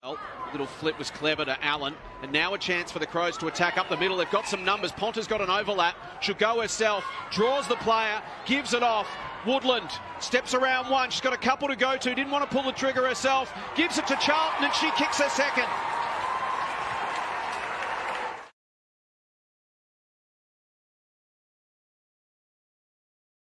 Well, little flip was clever to Allen, and now a chance for the Crows to attack up the middle. They've got some numbers. Ponta's got an overlap. She'll go herself, draws the player, gives it off. Woodland steps around one. She's got a couple to go to. Didn't want to pull the trigger herself. Gives it to Charlton, and she kicks her second.